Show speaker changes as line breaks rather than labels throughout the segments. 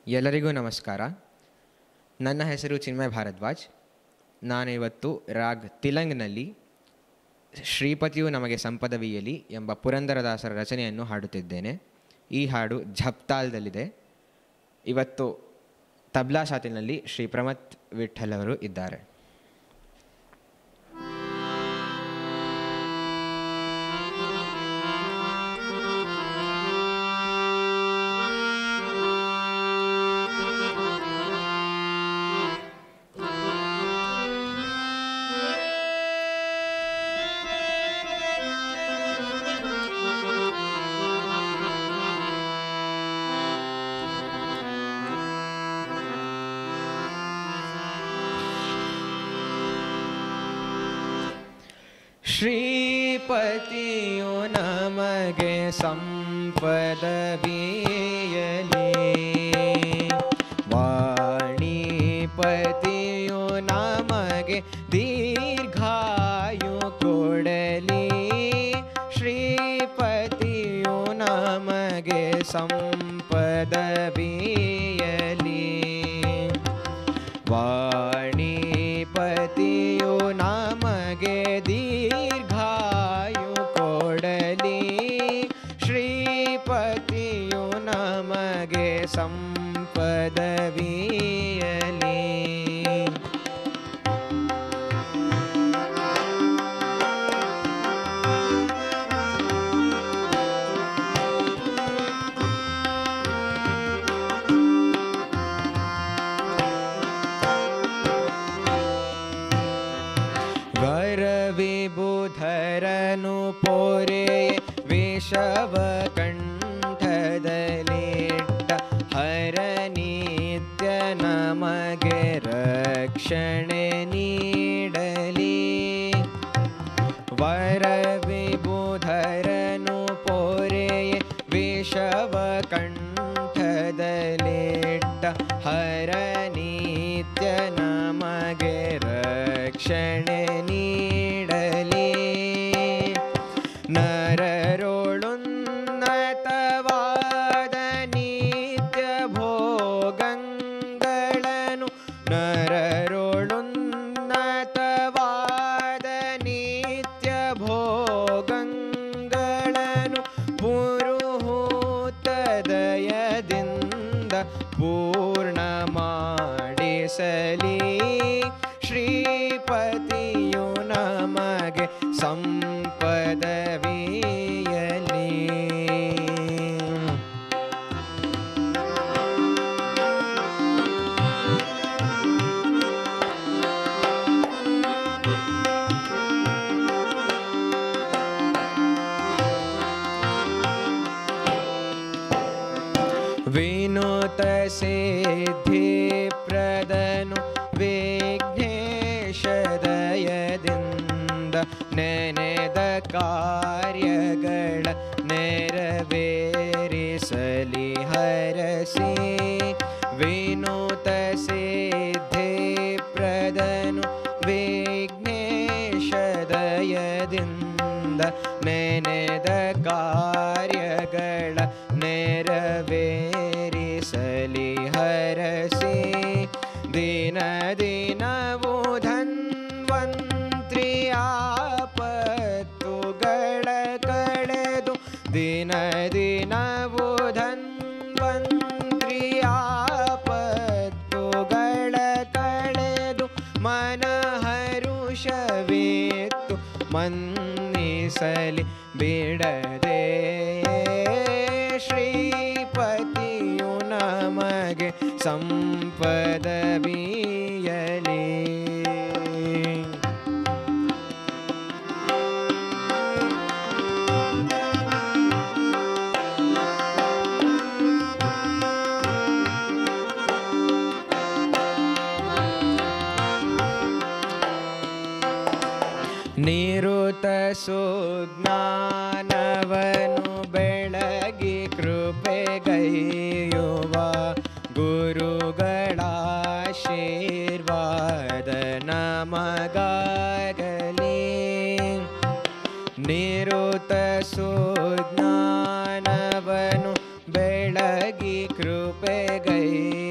ಎಲ್ಲರಿಗೂ ನಮಸ್ಕಾರ. ನನ್ನ ಹೆಸರು ಚಿನ್ಮಯ ಭಾರದ್ವಾಜ್. ನಾನು ಇವತ್ತು ರಾಗ್ ತಿಲಂಗ್ನಲ್ಲಿ ಶ್ರೀಪತಿಯು ನಮಗೆ ಸಂಪದವಿಯಲಿ ಎಂಬ ಪುರಂದರದಾಸರ ರಚನೆಯನ್ನು ಹಾಡುತ್ತಿದ್ದೇನೆ. ಈ ಹಾಡು ಝಪ್ತಾಲ್ದಲ್ಲಿದೆ. ಇವತ್ತು ತಬ್ಲಾ ಶಾತಿನಲ್ಲಿ ಶ್ರೀ ಪ್ರಮತ್ ವಿಠಲ್ ಅವರು ಇದ್ದಾರೆ. ಶ್ರೀಪತಿಯು ನಮಗೆ ಸಂಪದವಿಯಲಿ, ವಾಣಿಪತಿಯು ನಮಗೆ ದೀರ್ಘಾಯು ಕೊಡಲಿ. ಶ್ರೀಪತಿಯು ನಮಗೆ ಸಂಪದವಿಯಲಿ, ವಾಣಿಪತಿಯು ನಮಗೆ ದೀರ್ಘಾಯು ಕೊಡಲಿ. ಶ್ರೀಪತಿಯು ನಮಗೆ ಸಂಪದವಿಯಲಿ. ವಿಬುಧರನು ಪೋರೆ ವಿಷವ ಕಂಠದಲ್ಲಿಟ್ಟ ಹರನಿತ್ಯ ನಮಗೆ ರಕ್ಷಣೆ ನೀಡಲಿ. ವರ ವಿಬುಧರನು ಪೋರೆ ವಿಷವ ಕಂಠದಲ್ಲಿಟ್ಟ ಹರನಿತ್ಯ ನಮಗೆ ರಕ್ಷಣೆ ನೀಡಲಿ. ನರರೊಳುನ್ನತವಾದ ನಿತ್ಯ ಭೋಗಗಳನ್ನು, ನರರೊಳುನ್ನತವಾದ ನಿತ್ಯ ಭೋಗಗಳನ್ನು ಪುರುಹೂತ ದಯದಿಂದ ಪೂರ್ಣ ಮಾಡಿಸಲಿ. ಶ್ರೀಪತಿಯು ನಮಗೆ ಸಂಪದವಿಯಲಿ. ವಿನೂತ ಸಿದ್ಧಿ ಪ್ರದನು ವಿಘ್ನೇಶ ದಯದಿಂದ ನೆನೆದ ಕಾರ್ಯಗಳ ನೆರವೇರಿಸಲಿ ಹರಸಿ. ವಿನೂತ ಸಿದ್ಧಿ ಪ್ರದನು ವಿಘ್ನೇಶ ದಯದಿಂದ ನೆನೆದ ಕಾರ್ಯಗಳ ನೆರವೇರಿಸಲಿ ಹರಸಿ. ದಿನ ದಿನವೂ ಧನ್ವಂತ್ರಿಯಾಪತ್ತುಗಳ ಕಳೆದು, ದಿನ ದಿನವೂ ಧನ್ವಂತ್ರಿಯಾಪತ್ತುಗಳ ಕಳೆದು ಮನಹರುಷವೇತ್ತು ಮನ್ನಿಸಲಿ ಬಿಡದೆ. ಶ್ರೀಪತಿಯು ನಮಗೆ ಸಂಪದವಿಯಲಿ. ನಿರುತ ಸುಜ್ಞಾನವನು ಬೆಳಗಿ ಕೃಪೆಗೈಯುವ ಗುರುಗಳಾಶೀರ್ವಾದ ನಮಗಾಗಲಿ. ನಿರುತ ಸುಜ್ಞಾನವನು ಬೆಳಗಿ ಕೃಪೆಗೈಯುವ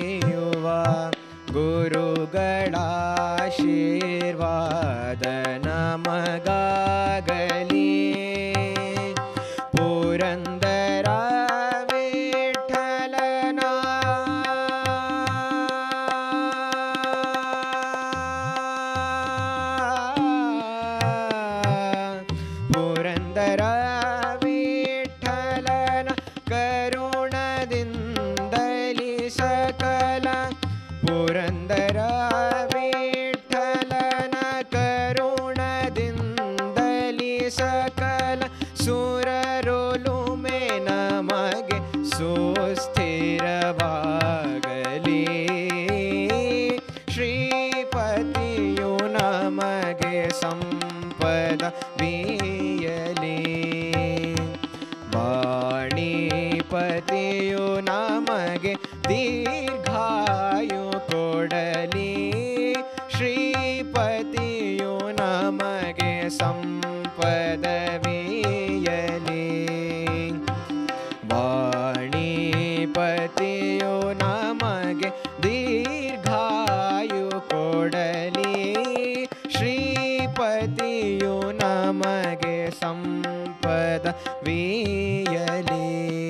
ಪುರಂದರ ವಿಠಲನ ಕರುಣದಿಂದಲಿ ಸಕಲ ಪುರಂದರ ವಿಠಲನ ಕರುಣದಿಂದಲಿ ಸಕಲ ಸುರರೊಲುಮೆ ನಮಗೆ ಸುಸ್ಥಿರವಾಗಲಿ ಶ್ರೀಪತಿಯು ನಮಗೆ ಸಂಪದ ವೀಯಲಿ ವಾಣಿಪತಿಯು ನಮಗೆ ದೀರ್ಘಾಯು ಕೊಡಲಿ ಶ್ರೀಪತಿಯು ನಮಗೆ ಸಂಪದವೀಯಲಿ ವಾಣಿಪತಿಯು ನಮಗೆ ದೀರ್ಘಾಯು ಕೊಡಲಿ ಶ್ರೀಪತಿಯು ನಮಗೆ ಸಂಪದವೀಯಲಿ